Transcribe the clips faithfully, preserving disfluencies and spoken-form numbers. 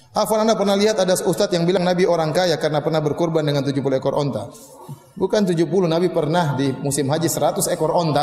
Afwan, Anda pernah lihat ada ustadz yang bilang Nabi orang kaya karena pernah berkurban dengan tujuh puluh ekor onta. Bukan tujuh puluh, Nabi pernah di musim haji seratus ekor onta.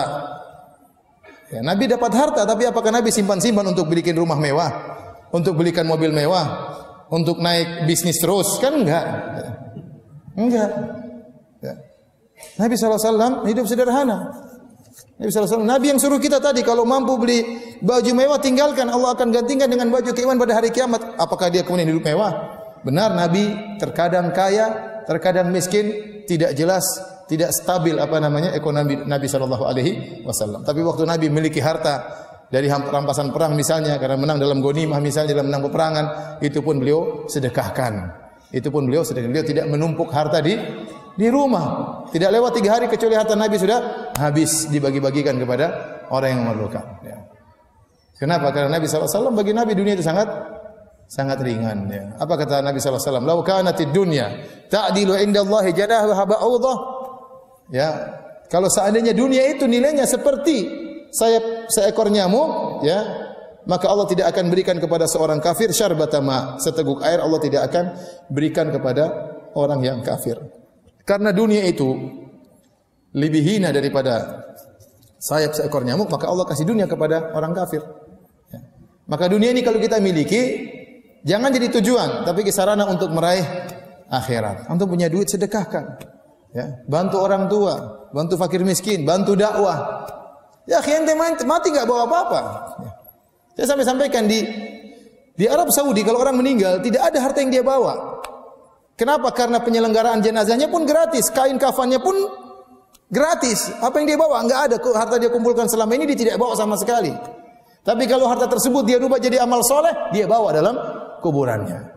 Ya, Nabi dapat harta, tapi apakah Nabi simpan-simpan untuk belikan rumah mewah, untuk belikan mobil mewah, untuk naik bisnis terus? Kan enggak. Enggak. Ya. Nabi shallallahu alaihi wasallam hidup sederhana. Nabi shallallahu alaihi wasallam, Nabi yang suruh kita tadi kalau mampu beli baju mewah tinggalkan, Allah akan gantikan dengan baju keimanan pada hari kiamat. Apakah dia kemudian hidup mewah? Benar, Nabi terkadang kaya, terkadang miskin, tidak jelas, tidak stabil apa namanya ekonomi Nabi shallallahu alaihi wasallam. Tapi waktu Nabi memiliki harta dari rampasan perang misalnya, karena menang dalam ghanimah misalnya, dalam menang peperangan, itu pun beliau sedekahkan. Itu pun beliau sedekahkan. Beliau tidak menumpuk harta di di rumah. Tidak lewat tiga hari kecuali harta Nabi sudah habis dibagi-bagikan kepada orang yang memerlukan. Ya. Kenapa? Karena Nabi shallallahu alaihi wasallam, bagi Nabi dunia itu sangat sangat ringan. Ya. Apa kata Nabi shallallahu alaihi wasallam? Lau kanatid dunya ta'dilu indallahi janaha ba'udah. Ya, kalau seandainya dunia itu nilainya seperti sayap seekor nyamuk, ya, maka Allah tidak akan berikan kepada seorang kafir syarbata ma, seteguk air Allah tidak akan berikan kepada orang yang kafir. Karena dunia itu lebih hina daripada sayap seekor nyamuk, maka Allah kasih dunia kepada orang kafir. Ya. Maka dunia ini kalau kita miliki, jangan jadi tujuan, tapi sarana untuk meraih akhirat. Untuk punya duit sedekahkan. Ya, bantu orang tua, bantu fakir miskin, bantu dakwah. Ya, ente mati enggak bawa apa-apa. Ya. Saya sampai sampaikan di di Arab Saudi kalau orang meninggal tidak ada harta yang dia bawa. Kenapa? Karena penyelenggaraan jenazahnya pun gratis, kain kafannya pun gratis. Apa yang dia bawa? Enggak ada. Harta dia kumpulkan selama ini dia tidak bawa sama sekali. Tapi kalau harta tersebut dia rubah jadi amal soleh, dia bawa dalam kuburannya.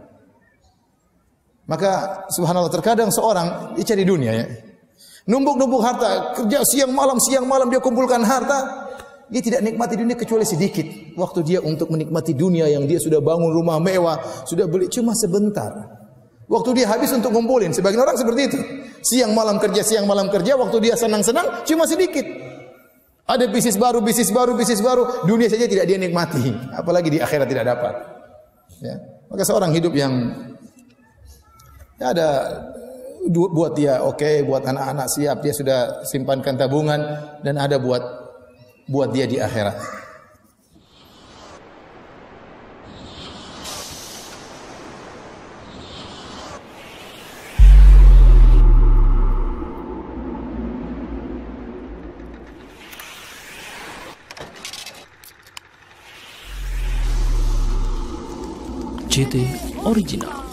Maka subhanallah, terkadang seorang dia cari dunia ya. Numpuk-numpuk harta, kerja siang malam, siang malam dia kumpulkan harta. Dia tidak nikmati dunia kecuali sedikit. Waktu dia untuk menikmati dunia yang dia sudah bangun rumah mewah, sudah beli, cuma sebentar. Waktu dia habis untuk ngumpulin. Sebagian orang seperti itu. Siang malam kerja, siang malam kerja, waktu dia senang-senang cuma sedikit. Ada bisnis baru, bisnis baru, bisnis baru, dunia saja tidak dia nikmati, apalagi di akhirat tidak dapat. Ya. Maka seorang hidup yang ya ada buat dia oke, okay, buat anak-anak siap, dia sudah simpankan tabungan, dan ada buat buat dia di akhirat. C T Original.